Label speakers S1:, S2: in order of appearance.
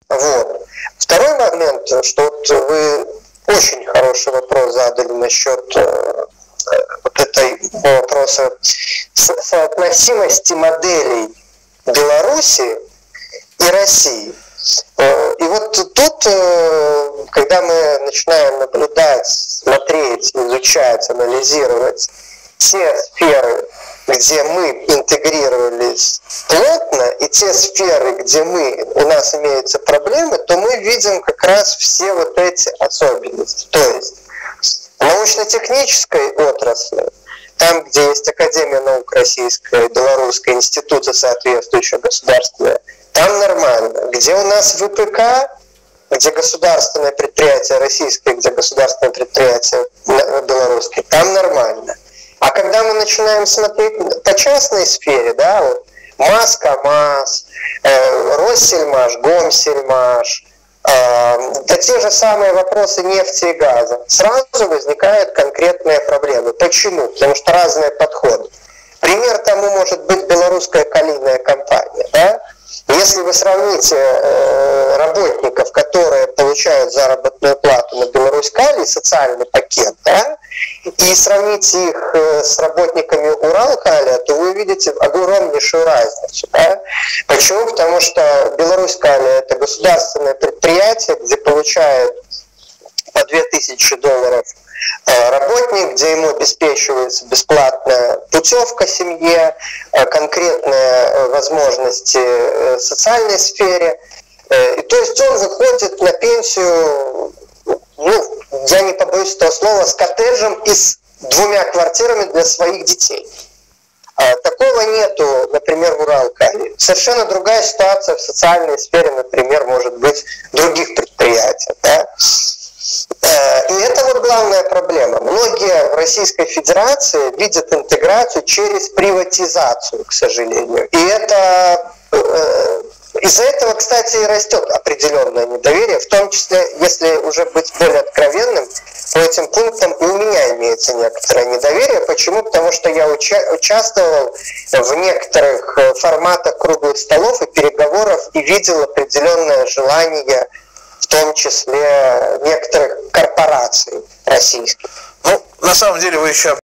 S1: Вот. Второй момент, что вот вы очень хороший вопрос задали насчет вот этой вопроса соотносимости моделей Беларуси и России. И вот тут, когда мы начинаем наблюдать, смотреть, изучать, анализировать те сферы, где мы интегрировались плотно, и те сферы, где у нас имеются проблемы, то мы видим как раз все вот эти особенности. То есть в научно-технической отрасли, там, где есть Академия наук российская, белорусская, институты соответствующие государственные, там нормально. Где у нас ВПК, где государственное предприятие российское, где государственное предприятие белорусское, там нормально. А когда мы начинаем смотреть по частной сфере, да, вот МАЗ, КАМАЗ, Россельмаш, Гомсельмаш, да те же самые вопросы нефти и газа, сразу возникают конкретные проблемы. Почему? Потому что разные подходы. Пример тому может быть белорусская калийная компания. Да? Если вы сравните работников, которые получают заработную плату на Беларусь-Калий, социальный пакет, да, и сравните их с работниками Урал-Калия, то вы увидите огромнейшую разницу. Да? Почему? Потому что Беларусь-Калий — это государственное предприятие, где получают по $2000 работник, где ему обеспечивается бесплатная путевка семье, конкретные возможности в социальной сфере. И то есть он выходит на пенсию, я не побоюсь этого слова, с коттеджем и с 2 квартирами для своих детей. Такого нету, например, в Урал-Калии. Совершенно другая ситуация в социальной сфере, например, может быть, других предприятий. Да? И это вот главная проблема. Многие в Российской Федерации видят интеграцию через приватизацию, к сожалению. И это из-за этого, кстати, и растет определенное недоверие, в том числе, если уже быть более откровенным, по этим пунктам и у меня имеется некоторое недоверие. Почему? Потому что я участвовал в некоторых форматах круглых столов и переговоров и видел определенное желание, в том числе некоторых корпораций российских.
S2: Ну, на самом деле вы еще